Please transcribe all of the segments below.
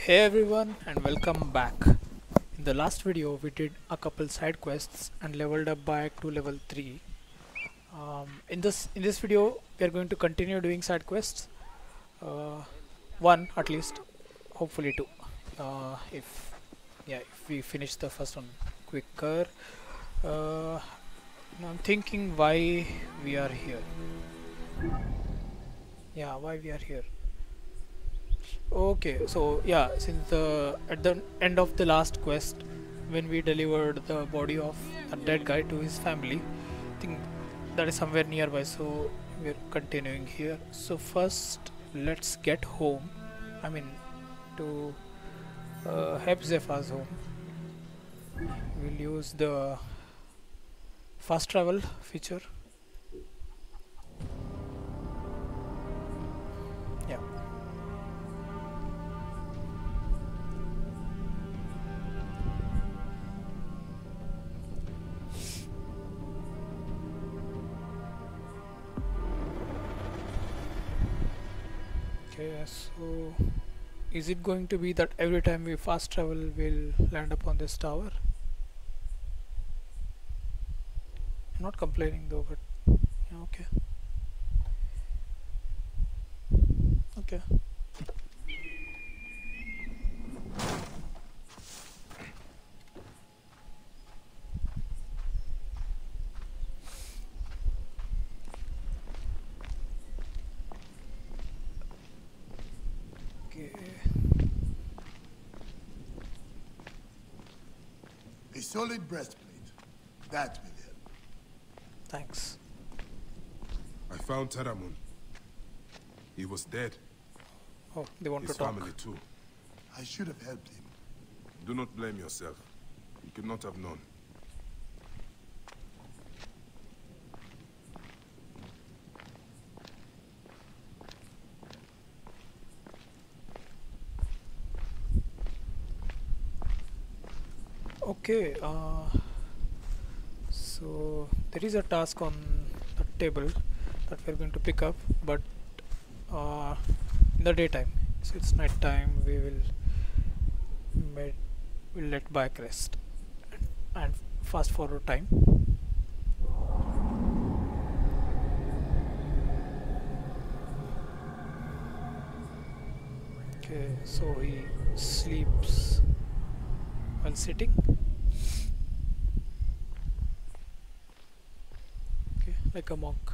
Hey everyone and welcome back. In the last video we did a couple side quests and leveled up Bayek to level 3. In this video we are going to continue doing side quests. One at least, hopefully two. If we finish the first one quicker. Now I'm thinking why we are here. Why we are here. Okay, so yeah, since at the end of the last quest, when we delivered the body of a dead guy to his family, I think that is somewhere nearby. So we're continuing here. So first, let's get home. I mean, to Hebzefa's home. We'll use the fast travel feature. Yeah. Okay, so is it going to be that every time we fast travel we'll land up on this tower? I'm not complaining though, but yeah, okay. Okay. Okay. A solid breastplate. That will help. Thanks. I found Taramun. He was dead. Oh, they want His to talk. family too. I should have helped him. Do not blame yourself. You could not have known. Okay, so there is a task on the table that we're going to pick up, but in the daytime. So it's night time. We will we'll let Bayek rest and fast forward time. Okay, so he sleeps while sitting. Okay, like a monk.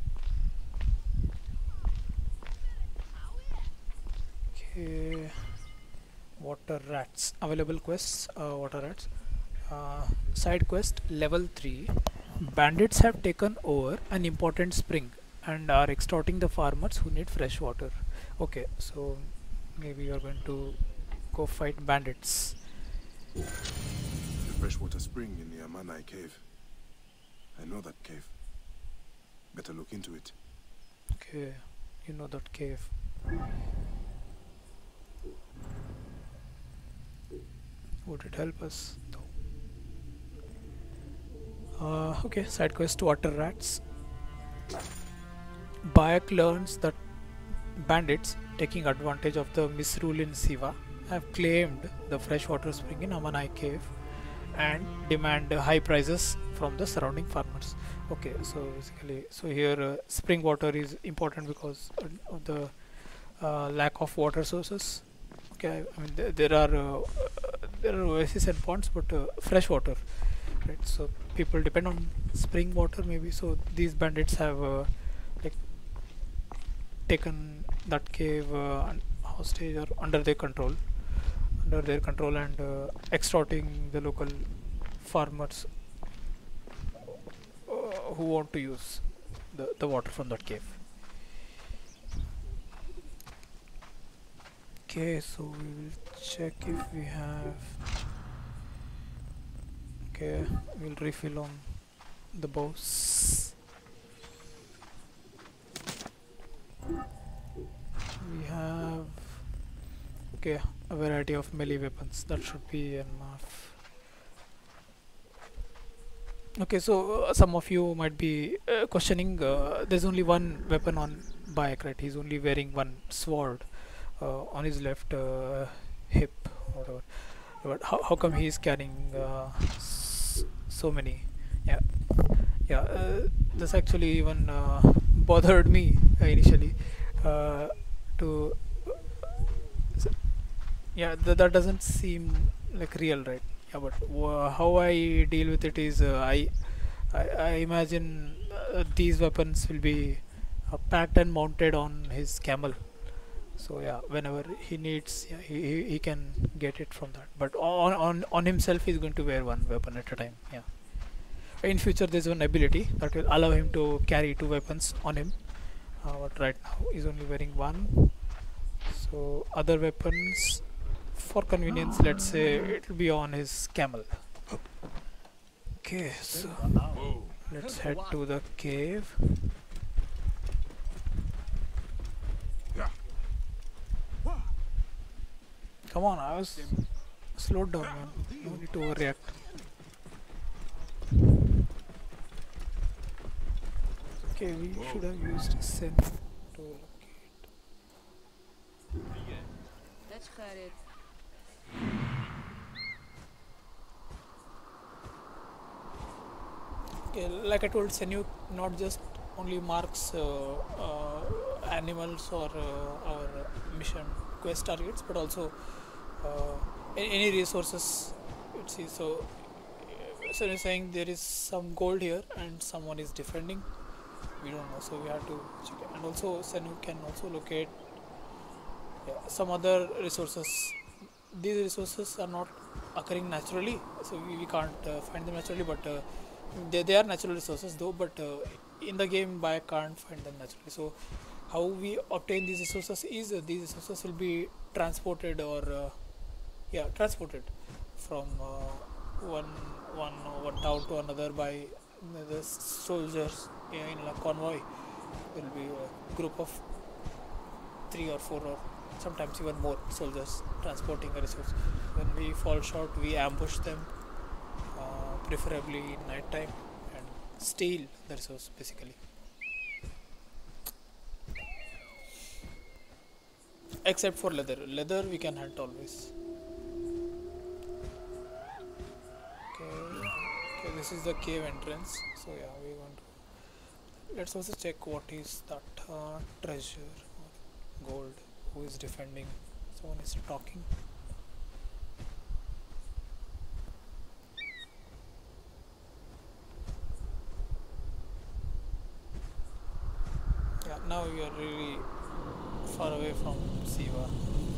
Okay, water rats. Available quests, water rats. Side quest level 3. Bandits have taken over an important spring and are extorting the farmers who need fresh water. Okay, so maybe you're going to go fight bandits. The freshwater spring in the Amanai cave. I know that cave. Better look into it. Okay, you know that cave. Would it help us? Okay, side quest water rats. Bayek learns that bandits, taking advantage of the misrule in Siva, have claimed the freshwater spring in Amanai cave and demand high prices from the surrounding farmers. Okay, so basically, so here spring water is important because of the lack of water sources. Okay, I mean there are oases and ponds, but fresh water, right? So people depend on spring water maybe. So these bandits have like taken that cave hostage or under their control, and extorting the local farmers who want to use the water from that cave. Okay, so we will check if we have. Okay, we'll refill on the bows. We have a variety of melee weapons. That should be enough. Okay, so some of you might be questioning. There's only one weapon on Bayek, right? He's only wearing one sword on his left. hip, whatever. But how come he is carrying so many? Yeah, yeah. This actually even bothered me initially. Uh, to s- yeah, that doesn't seem like real, right? Yeah, but how I deal with it is I imagine these weapons will be packed and mounted on his camel. So yeah, whenever he needs, yeah, he can get it from that. But on himself, he's going to wear one weapon at a time. Yeah. In future, there's one ability that will allow him to carry two weapons on him. But right now, he's only wearing one. So other weapons, for convenience, let's say it will be on his camel. Okay, so let's head to the cave. Yeah. Come on, I was slowed down, man. No need to overreact. Okay, we should have used Sen to locate. Let's cut it. Okay, like I told, Senuk not just only marks animals or mission quest targets, but also any resources. It sees. So you're saying there is some gold here and someone is defending. We don't know, so we have to check it. And also, Senuk can also locate, yeah, some other resources. These resources are not occurring naturally, so we can't find them naturally, but they are natural resources though, but in the game I can't find them naturally. So how we obtain these resources is these resources will be transported or yeah, transported from one town to another by the soldiers in a convoy. There will be a group of 3 or 4 or sometimes even more soldiers transporting a resource. When we fall short, we ambush them, preferably in night time, and steal the resource basically. Except for leather. Leather we can hunt always. Okay. Okay, this is the cave entrance. So yeah, we want to. Let's also check what is that treasure, gold. Who is defending? Someone is talking. Yeah, now we are really far away from Siva.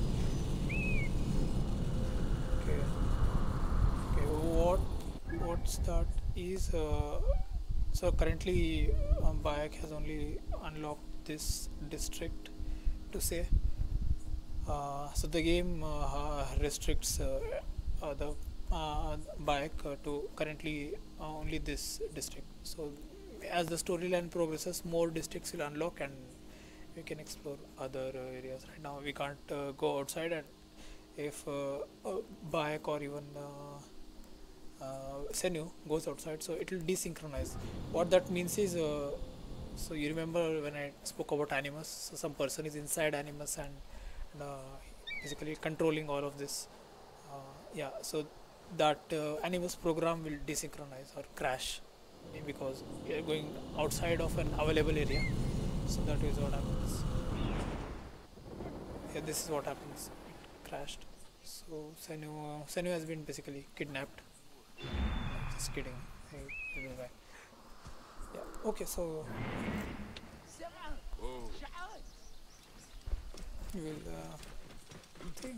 Okay. Okay. What's that is so currently Bayak has only unlocked this district to say. So the game restricts the Bayak to currently only this district. So as the storyline progresses, more districts will unlock and we can explore other areas. Right now we can't go outside, and if Bayak or even Senu goes outside, so it will desynchronize. What that means is, so you remember when I spoke about Animus, so some person is inside Animus and uh, basically controlling all of this. Yeah, so that Animus program will desynchronize or crash because we are going outside of an available area. So that is what happens. Yeah, this is what happens. It crashed. So Senu has been basically kidnapped. Just kidding. He will be back. Yeah. Okay. So we will think.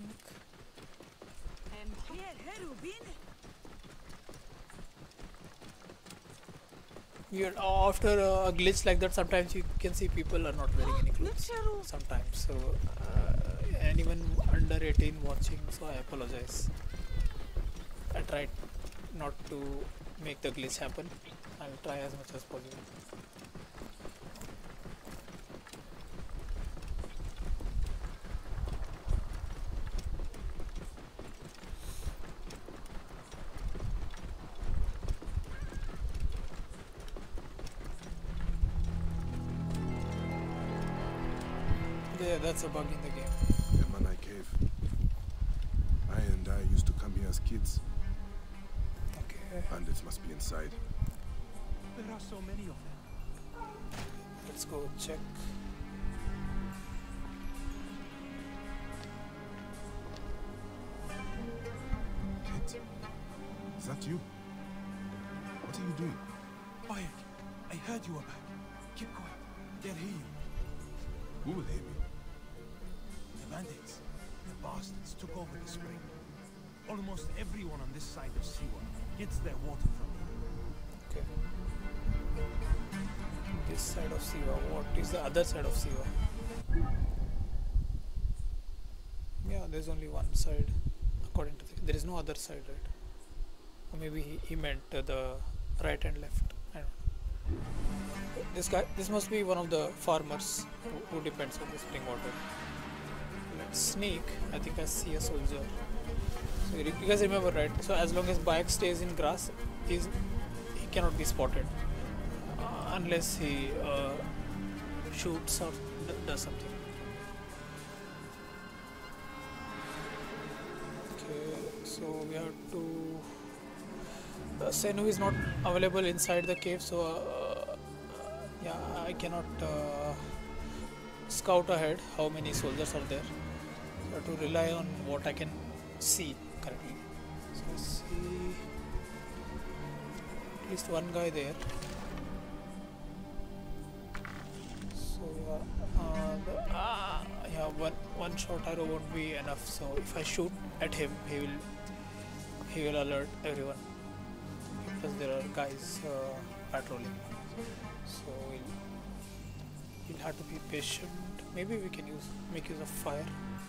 Weird. After a glitch like that, sometimes you can see people are not wearing any clothes. Sometimes. So anyone under 18 watching, so I apologize. I tried not to make the glitch happen. I'll try as much as possible. Yeah, that's a bug in the game. Yamanai Cave. and I used to come here as kids. Okay, Bandits must be inside. There are so many of them. let's go check. Kit? Is that you? What are you doing? Bayek, I heard you were back. Keep quiet. They'll hear you. Who will hear me? The bandits, the bastards, took over the spring. Almost everyone on this side of Siwa gets their water from here. Okay. This side of Siva. What is the other side of Siva? Yeah, there's only one side, according to there is no other side, right? Or maybe he meant the right and left. I don't know. This guy, this must be one of the farmers who depends on the spring water. Let's sneak. I think I see a soldier. So you guys remember, right? So as long as Bayek stays in grass, he cannot be spotted unless he shoots or does something. Okay, so we have to. Senu is not available inside the cave, so yeah, I cannot scout ahead how many soldiers are there. So I have to rely on what I can see currently. So I see at least one guy there. So yeah, one shot arrow won't be enough. So if I shoot at him, he will alert everyone. Plus there are guys patrolling, so we'll have to be patient. Maybe we can make use of fire.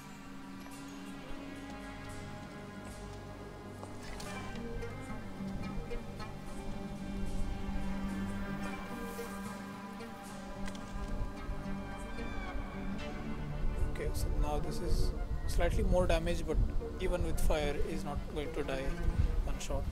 Okay, so now this is slightly more damage, but even with fire is not going to die one shot.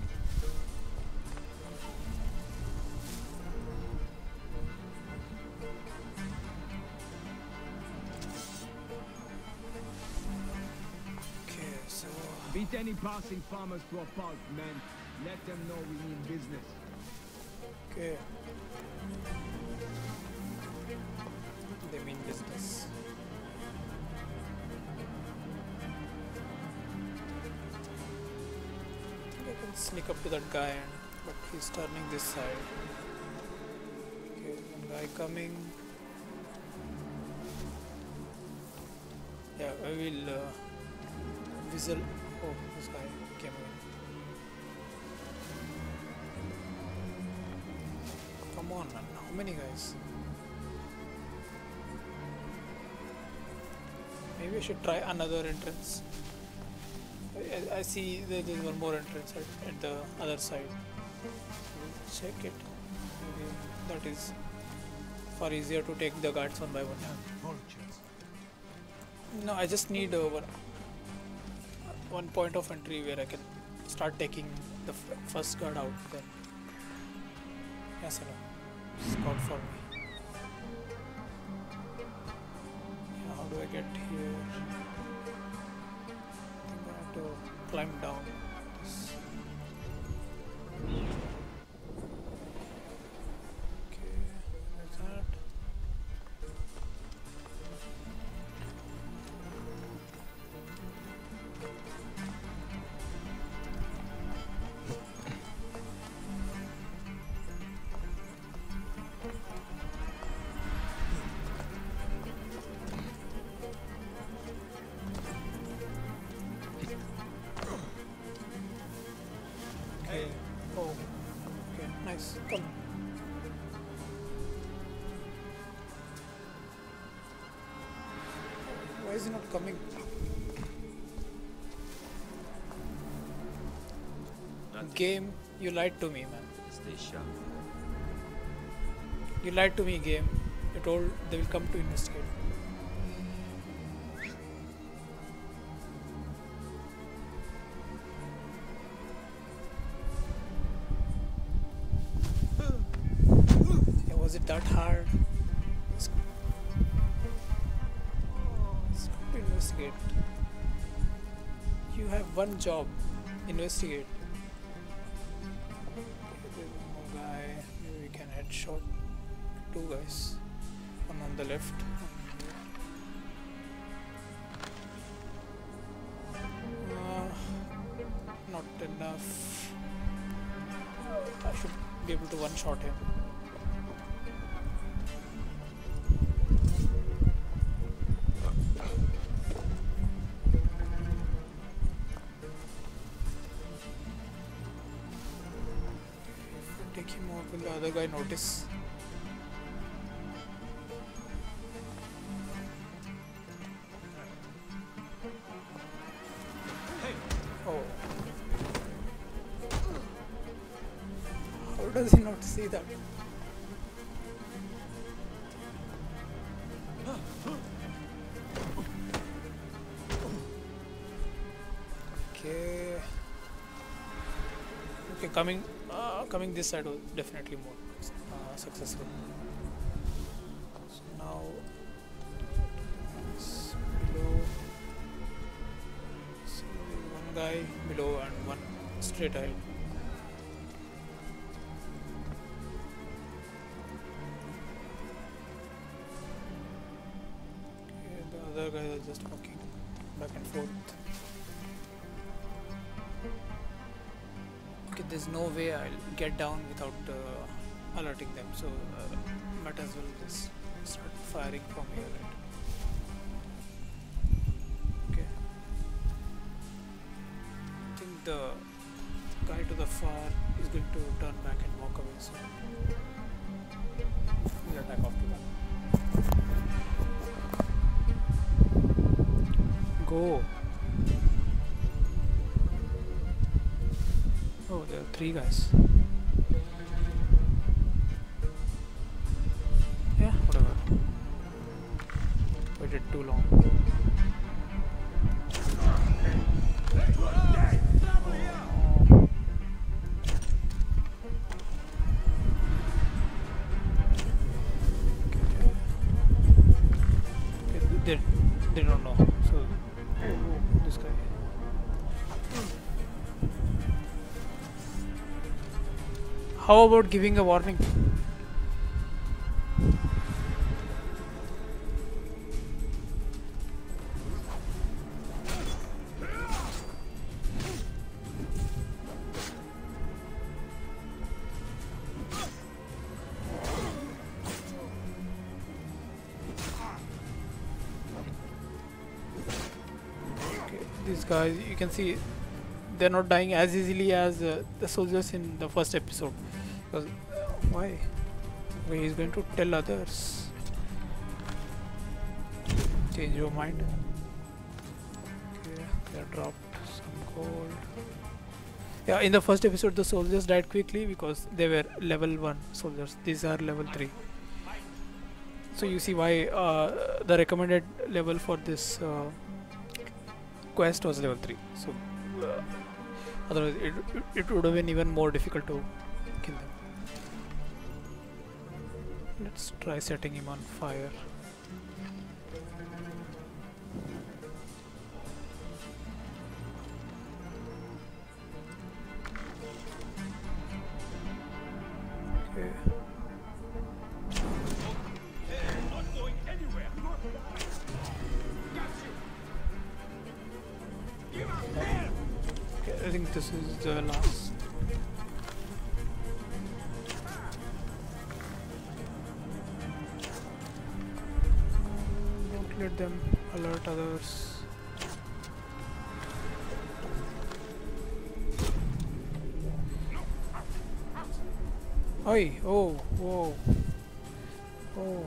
Beat any passing farmers to a pulp, men. Let them know we mean business. Okay. They mean business. I think I can sneak up to that guy, but he's turning this side. Okay, one guy coming. Yeah, I will whistle. Oh, this guy came in. Come on, man. How many guys? Maybe I should try another entrance. I see there's one more entrance at the other side. Check it. Maybe that is far easier to take the guards one by one. No, I just need one point of entry where I can start taking the first guard out. Then yes, hello. Scout for me. Yeah, how do I get here? I think I have to climb down. This. Okay, there's that. Oh, okay, nice. Come. Why is he not coming? Game, you lied to me, man. Stay sharp. You lied to me, game. You told they will come to investigate. Yeah, was it that hard? Let's come to investigate. You have one job. Investigate. Okay, there's one more guy. Maybe we can headshot two guys. One on the left. Not enough. I should be able to one-shot him. Take him out. Will the other guy notice? Oh. How does he not see that? Okay. Okay, coming this side was definitely more successful. So now it's below. So one guy below and one straight ahead. Okay, the other guys are just walking back and forth. Okay, there's no way I'll get down without alerting them, so might as well just start firing from here, right? Okay. I think the guy to the far is going to turn back and walk away, so we'll attack after that. Go! Oh, there are three guys. Yeah, whatever. Waited too long. Okay, they don't know. So, this guy. How about giving a warning? Okay, these guys, you can see they're not dying as easily as the soldiers in the first episode. Because why? He's going to tell others. Change your mind. Okay, they dropped some gold. Yeah, in the first episode the soldiers died quickly because they were level 1 soldiers. These are level 3. So you see why the recommended level for this quest was level 3. So otherwise it would have been even more difficult to kill them. Let's try setting him on fire. Okay. Not going anywhere. Okay, I think this is the last. Don't let them alert others. Oi! Oh! Whoa! Oh!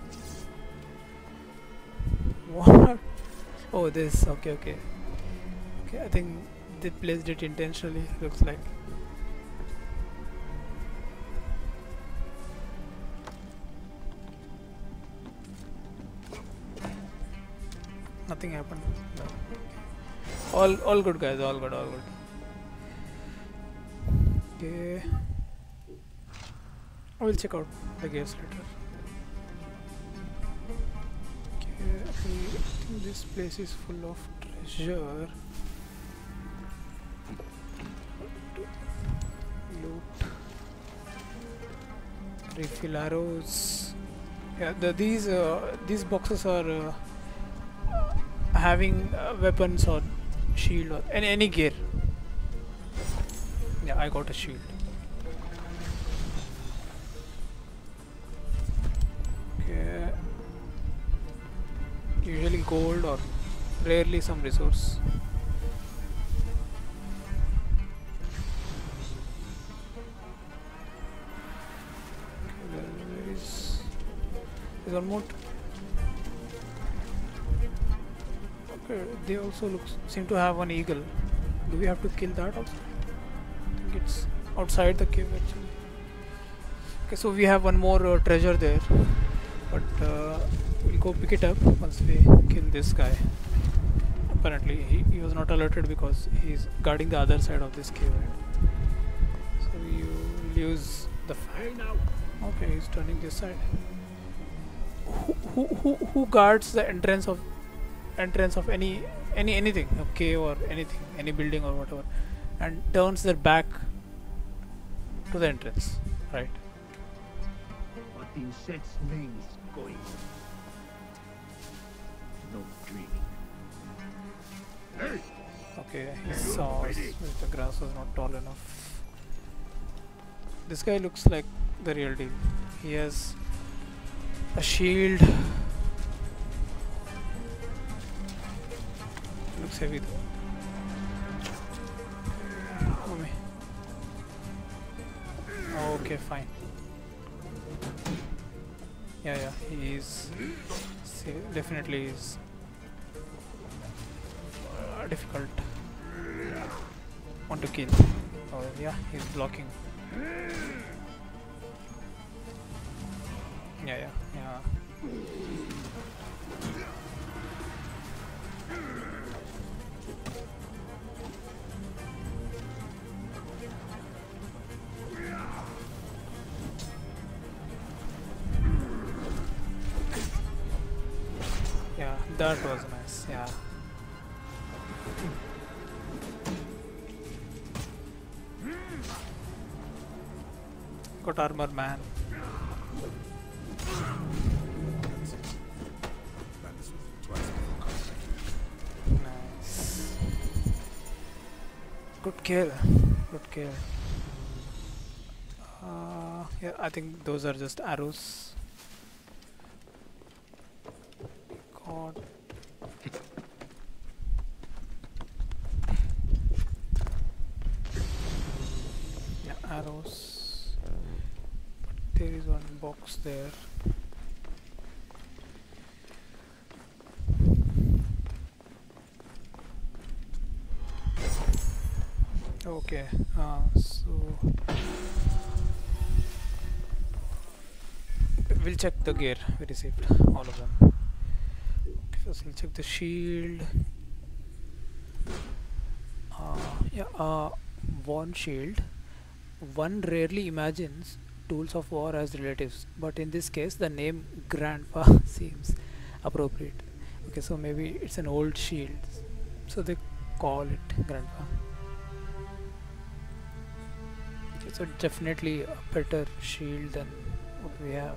What? Oh, this. Okay, okay. Okay, I think they placed it intentionally. Looks like. Nothing happened. No. All good, guys. All good. All good. Okay. I will check out the gears later. Okay, I think this place is full of treasure. Refill arrows. Yeah, these boxes are having weapons or shield or any gear. Yeah, I got a shield. Okay. Usually gold or rarely some resource. Okay, there is one more. Okay, they also seem to have an eagle. Do we have to kill that also? I think it's outside the cave actually. Okay, so we have one more treasure there, but we'll go pick it up once we kill this guy. Apparently he was not alerted because he's guarding the other side of this cave, right? So we will use the okay, he's turning this side. Who guards the entrance of anything, a cave or anything, any building or whatever, and turns their back to the entrance, right? What in sets names going? No dreaming. Hey! Okay, he saw us, but the grass was not tall enough. This guy looks like the real deal. He has a shield. Looks heavy though. Oh me. Okay, fine. Yeah, he is. Definitely is difficult one to kill. Oh yeah, he's blocking. Yeah. Yeah, that was nice. Yeah. Got armor, man. Nice. Good kill. Yeah, I think those are just arrows. God. Yeah, arrows. But there is one box there. Okay, so we'll check the gear we received, all of them. First we'll check the shield. One shield. One rarely imagines tools of war as relatives, but in this case the name Grandpa seems appropriate. Okay, so maybe it's an old shield, so they call it Grandpa. Okay, so definitely a better shield than what we have.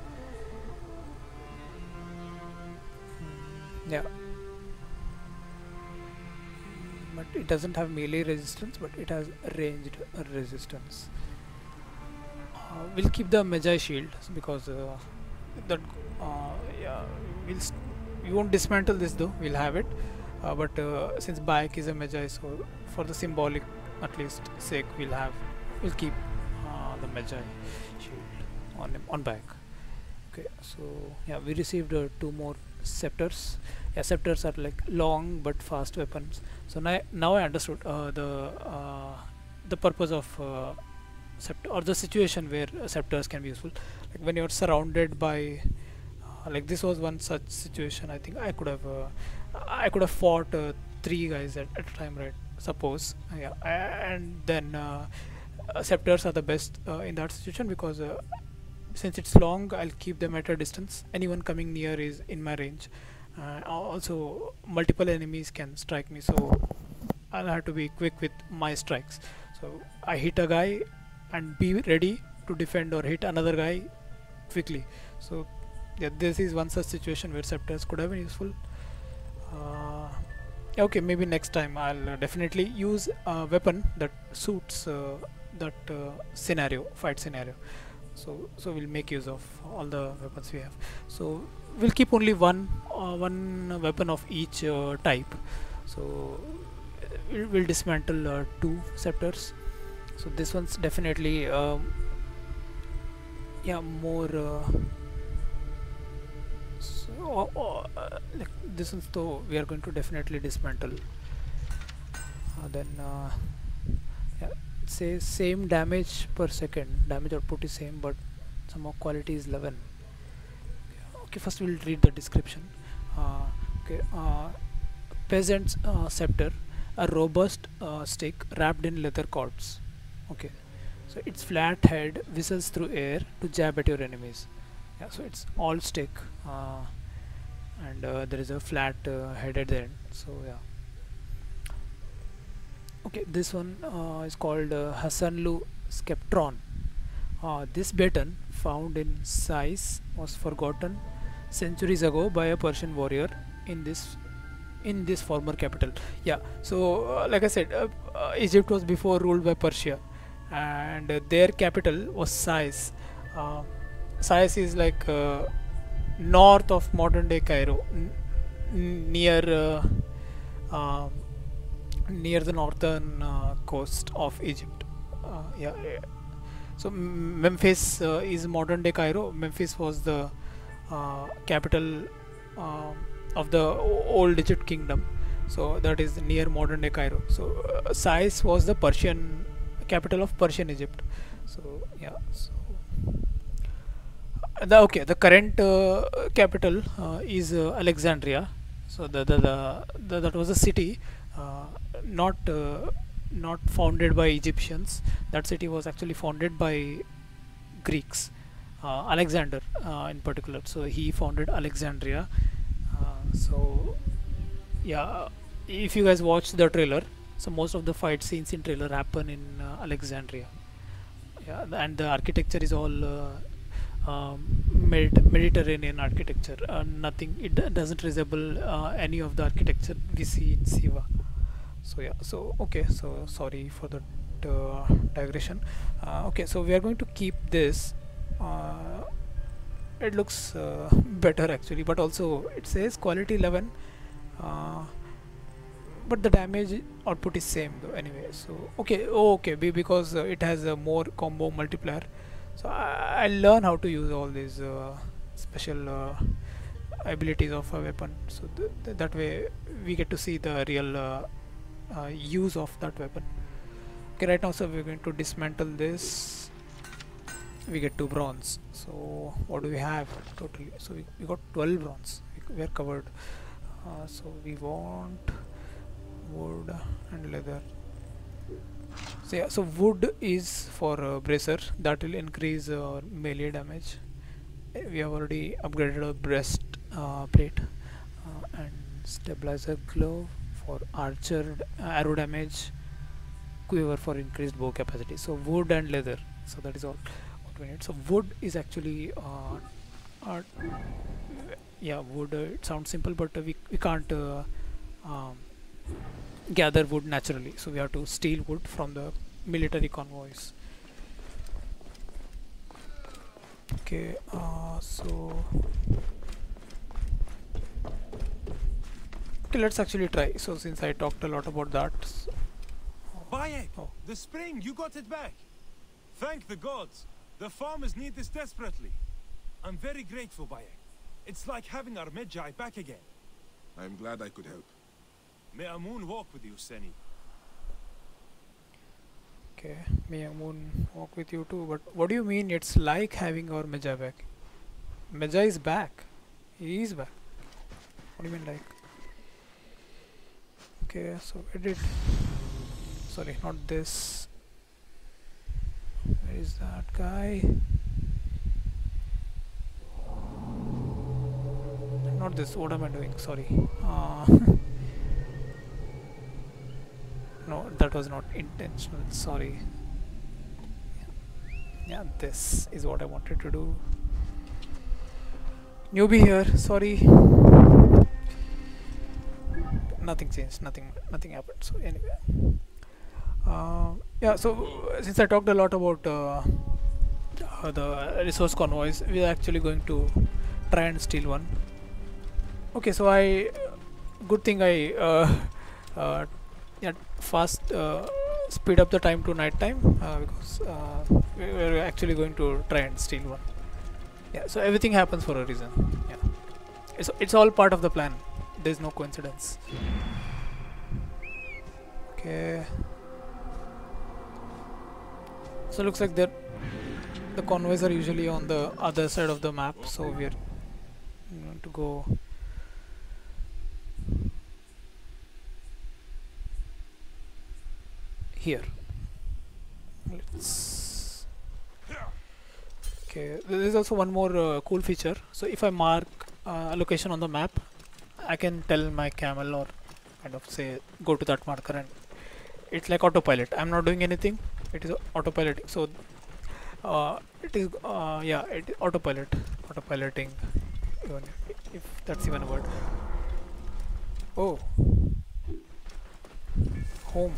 Yeah, but it doesn't have melee resistance, but it has ranged resistance. We'll keep the Magi shield because yeah, we won't dismantle this though. We'll have it, but since Bayek is a Magi, so for the symbolic at least sake, we'll keep the Magi shield on Bayek. Okay, so yeah, we received 2 more scepters. Yeah, scepters are like long but fast weapons. So now I understood the purpose of scepter, or the situation where scepters can be useful. Like when you're surrounded by like this was one such situation. I think I could have fought 3 guys at a time, right? Suppose, yeah, and then scepters are the best in that situation because since it's long, I'll keep them at a distance. Anyone coming near is in my range. Also, multiple enemies can strike me, so I'll have to be quick with my strikes. So I hit a guy and be ready to defend or hit another guy quickly. So yeah, this is one such situation where scepters could have been useful. Okay, maybe next time I'll definitely use a weapon that suits that fight scenario. So we'll make use of all the weapons we have. So we'll keep only one weapon of each type. So we'll dismantle 2 scepters. So this one's definitely more like this one, so we are going to definitely dismantle. Then yeah, it says same damage per second, damage output is same but somehow quality is 11. Okay, first we'll read the description. Okay, peasant's scepter, a robust stick wrapped in leather cords. Okay, so its flat head whistles through air to jab at your enemies. Yeah, so it's all stick, and there is a flat head at the end. So yeah. Okay, this one is called Hasanlu Skeptron. This baton, found in Sais, was forgotten centuries ago by a Persian warrior in this former capital. Yeah, so like I said, Egypt was before ruled by Persia, and their capital was Sais. Sais is like north of modern day Cairo, near the northern coast of Egypt. Yeah. So Memphis is modern day Cairo. Memphis was the capital of the old Egypt kingdom. So that is near modern day Cairo. So Sais was the Persian capital of Persian Egypt. So yeah. So the current capital is Alexandria. So that was a city not founded by Egyptians. That city was actually founded by Greeks, Alexander in particular. So he founded Alexandria. So yeah, if you guys watch the trailer, so most of the fight scenes in trailer happen in Alexandria. Yeah, and the architecture is all Mediterranean architecture. Nothing, it doesn't resemble any of the architecture we see in Siva. So yeah, so okay, so sorry for the digression. Okay, so we are going to keep this. It looks better actually, but also it says quality 11, but the damage output is same though anyway. So okay, because it has a more combo multiplier. So I'll learn how to use all these special abilities of a weapon, so that way we get to see the real use of that weapon. Okay, right now, so we're going to dismantle this. We get 2 bronze. So what do we have totally? So we got 12 bronze. We are covered. So we want wood and leather. So yeah, so wood is for bracer, that will increase melee damage. We have already upgraded our breast plate and stabilizer glove for archer arrow damage, quiver for increased bow capacity. So wood and leather, so that is all what we need. So wood is actually yeah, wood, it sounds simple, but we can't gather wood naturally, so we have to steal wood from the military convoys. Okay, so okay, let's actually try. So since I talked a lot about that, Bayek! Oh. The spring, you got it back! Thank the gods! The farmers need this desperately. I'm very grateful, Bayek. It's like having our Medjay back again. I'm glad I could help. May Amun walk with you, Seni. okay, may Amun walk with you too, but what do you mean it's like having our Medjay back? Medjay is back. He is back. What do you mean like? Okay, so edit. Sorry, not this. Where is that guy? Not this. What am I doing? Sorry. No, that was not intentional. Sorry. Yeah, this is what I wanted to do. Newbie here, sorry. Nothing changed, nothing happened. So anyway, yeah. So since I talked a lot about the resource convoys, we are actually going to try and steal one. Okay, so good thing I yeah, fast speed up the time to night time because we're actually going to try and steal one. Yeah, so everything happens for a reason. Yeah, it's all part of the plan. There's no coincidence. Okay, so looks like the convoys are usually on the other side of the map, so we're going to go here. Let's okay, there is also one more cool feature. So if I mark a location on the map, I can tell my camel or kind of say go to that marker, and it's like autopilot. I'm not doing anything, it is autopiloting. So it is yeah, it is autopiloting, even if that's even a word. Oh, home.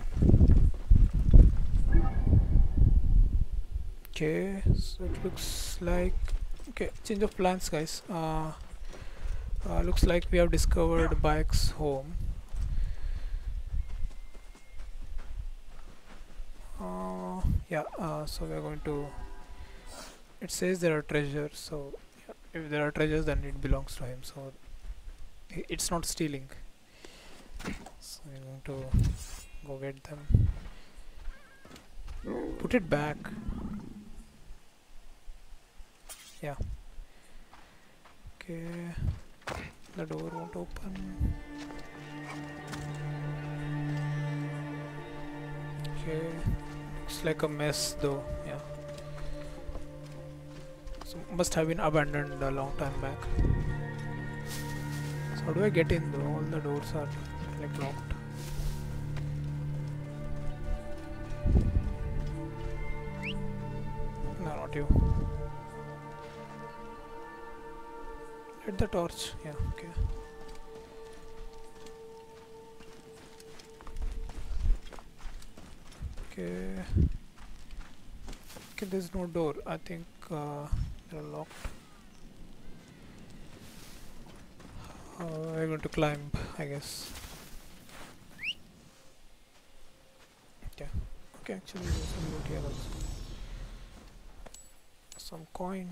Okay, so it looks like okay, change of plans, guys. Looks like we have discovered Bayek's home. Yeah, so we are going to, it says there are treasures, so yeah, if there are treasures then it belongs to him, so it's not stealing. So we're going to go get them, put it back. Yeah, okay, the door won't open. Okay, looks like a mess though. Yeah, so must have been abandoned a long time back. So how do I get in though? All the doors are like locked. No, not you. Light the torch. Yeah, okay. Okay. Okay, there's no door. I think they're locked. We're going to climb, I guess. Okay. Okay, actually there's some loot here also. Some coin.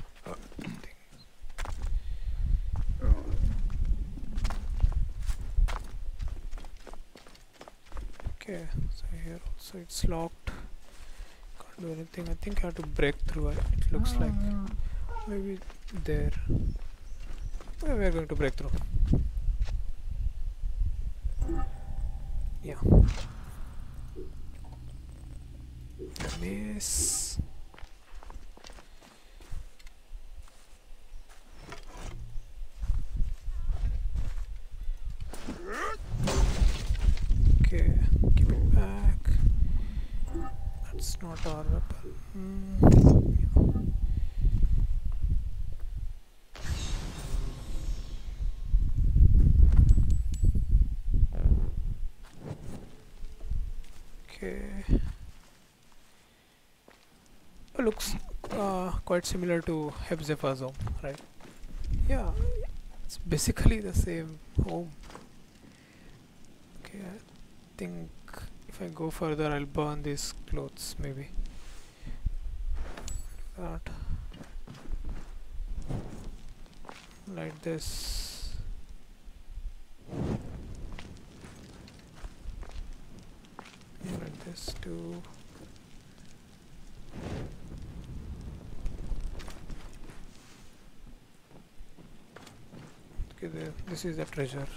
Okay, so here also it's locked. Can't do anything. I think I have to break through it. It looks like maybe there. Okay, we are going to break through. Yeah. This. Okay, keep it back. That's not our weapon. Okay. It looks quite similar to Hebzefa's home, right? Yeah, it's basically the same home. Okay, I think if I go further I'll burn these clothes maybe. That. Like this. Yeah, like this too. Okay, this is the treasure.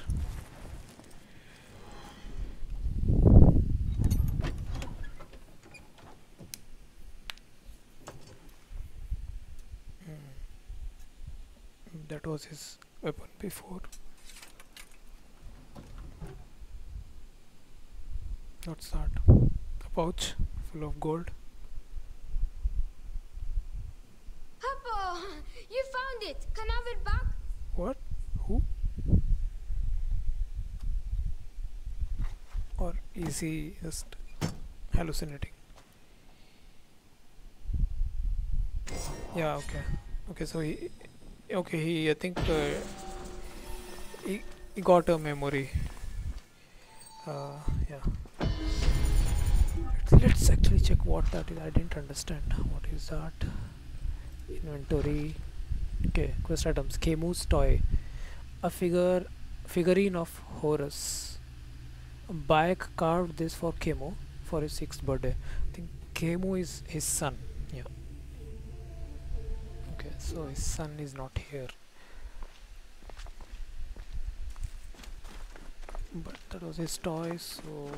That was his weapon before. What's that? A pouch full of gold. it. Can I have it back? What? Who? Or is he just hallucinating? Yeah, okay. Okay, so he I think he got a memory. Yeah. Let's actually check what that is. I didn't understand. What is that? Inventory. Okay, quest items. Kemu's toy. A figurine of Horus. Bayek carved this for Kemu for his 6th birthday. I think Kemu is his son. Yeah. Okay, so his son is not here. But that was his toy, so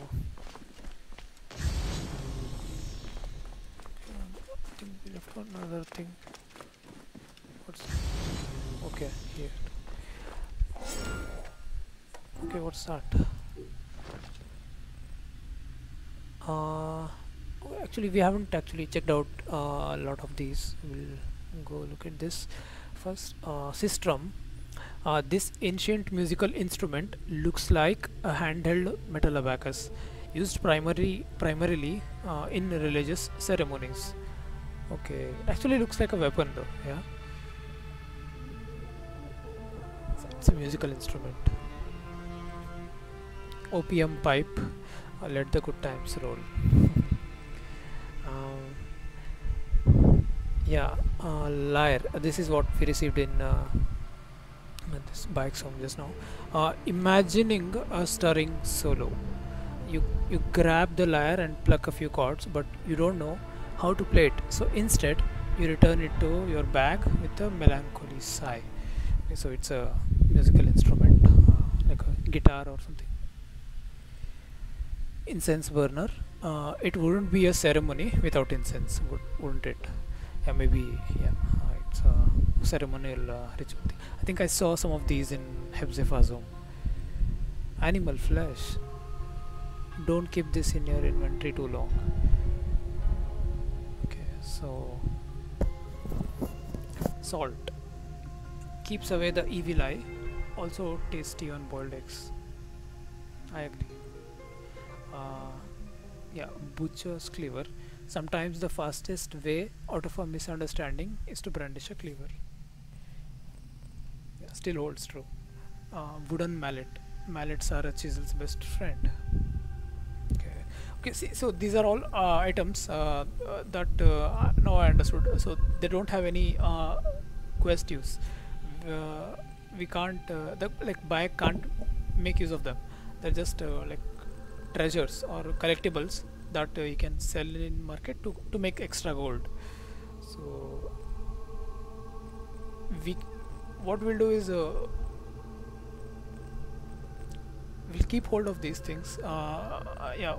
I think we left one another thing. What's okay here? Okay, what's that? Actually, we haven't actually checked out a lot of these. We'll go look at this first. Sistrum. This ancient musical instrument looks like a handheld metal abacus used primarily in religious ceremonies. Okay, actually looks like a weapon though. Yeah, it's a musical instrument. Opium pipe. Let the good times roll. Yeah, lyre. This is what we received in this bike song just now. Imagining a stirring solo. You grab the lyre and pluck a few chords, but you don't know how to play it. So instead, you return it to your bag with a melancholy sigh. Okay, so it's a musical instrument, like a guitar or something. Incense burner. It wouldn't be a ceremony without incense, wouldn't it? Yeah, maybe. Yeah, it's a ceremonial ritual thing. I think I saw some of these in Hebzephazome. Animal flesh. Don't keep this in your inventory too long. Okay, so salt keeps away the evil eye. Also tasty on boiled eggs. I agree. Yeah, butcher's cleaver. Sometimes the fastest way out of a misunderstanding is to brandish a cleaver. Yeah, still holds true. Wooden mallet. Mallets are a chisel's best friend. Okay, see, so these are all items that now I understood. So they don't have any quest use. We can't, like Bayek can't make use of them. They're just like treasures or collectibles that you can sell in market to make extra gold. So what we'll do is we'll keep hold of these things. Yeah,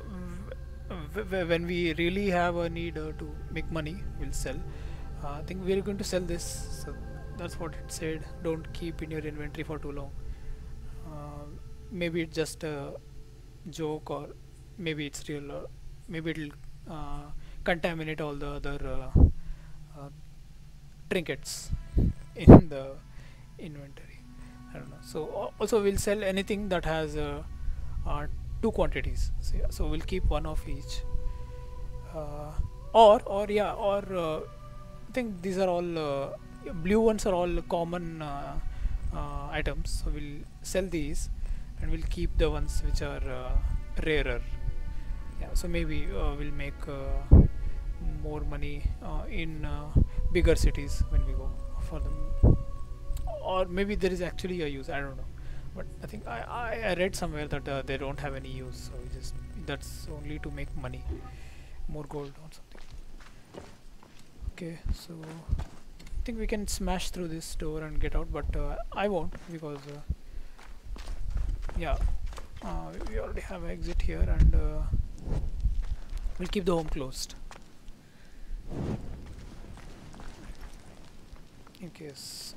when we really have a need to make money, we'll sell. I think we're going to sell this. So that's what it said. Don't keep in your inventory for too long. Maybe it's just a joke, or maybe it's real, or maybe it'll contaminate all the other trinkets in the inventory. I don't know. So also we'll sell anything that has 2 quantities. So, yeah, so we'll keep one of each. Or I think these are all blue ones are all common items. So we'll sell these, and we'll keep the ones which are rarer. Yeah, so maybe we'll make more money in bigger cities when we go for them, or maybe there is actually a use. I don't know, but I think I read somewhere that they don't have any use, so that's only to make money, more gold or something. Okay, so I think we can smash through this door and get out, but I won't, because yeah, we already have an exit here, and we'll keep the home closed in case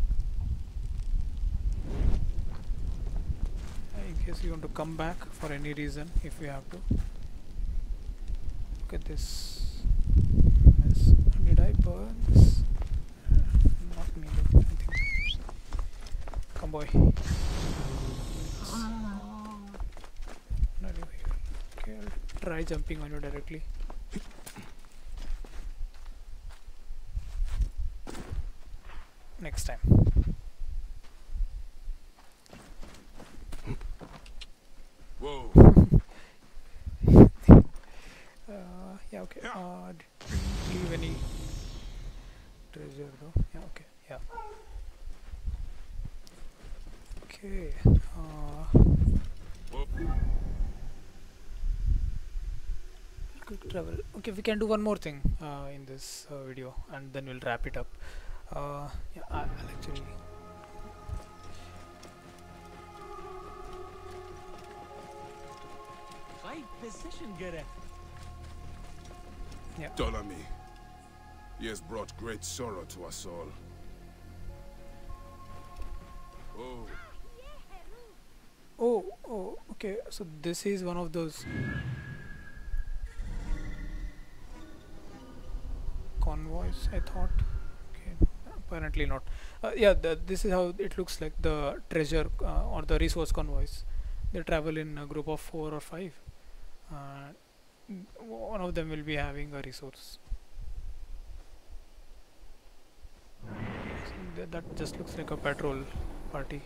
you want to come back for any reason, if we have to. Look at this mess. Did I burn this? Not me though. I think. Come, boy. Not you here. Okay, I'll try jumping on you directly. Next time. Whoa. Yeah, okay. Didn't leave any treasure though. Yeah, okay. Yeah. Okay. Quick travel. Okay, we can do one more thing in this video, and then we'll wrap it up. Yeah, I'll actually. Right position, Gareth. Ptolemy. He has brought great sorrow to us all. Oh, Oh, okay. So this is one of those convoys, I thought. Okay, apparently not. Yeah, this is how it looks like, the treasure or the resource convoys. They travel in a group of 4 or 5. One of them will be having a resource. So that just looks like a patrol party.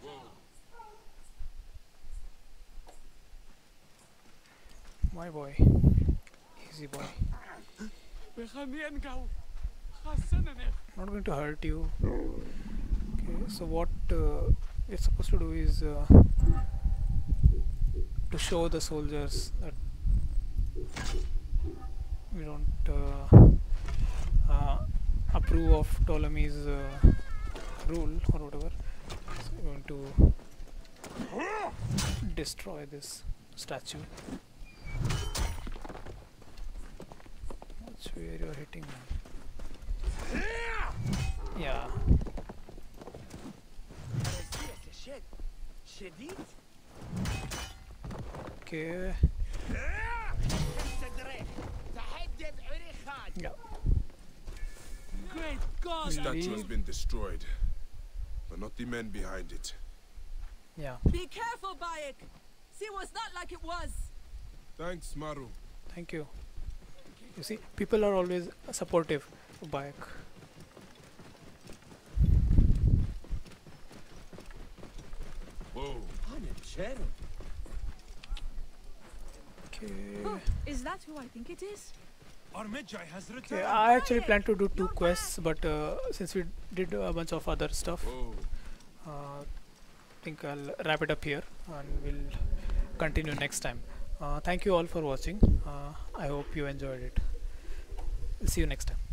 My boy. Easy boy. Not going to hurt you. Okay, so what we're supposed to do is to show the soldiers that we don't approve of Ptolemy's rule or whatever. So we're going to destroy this statue. That's where you're hitting me. Yeah. Okay. Yeah. Great God! the statue has been destroyed, but not the men behind it. Yeah. Be careful, Bayek. See what's not like it was. Thanks, Maru. Thank you. You see, people are always supportive of Bayek. Whoa. Okay. Oh, is that who I think it is? Our Medjay has Okay, returned. I actually planned to do 2 quests, but since we did a bunch of other stuff, Whoa. I think I'll wrap it up here and we'll continue next time. Thank you all for watching. I hope you enjoyed it. See you next time.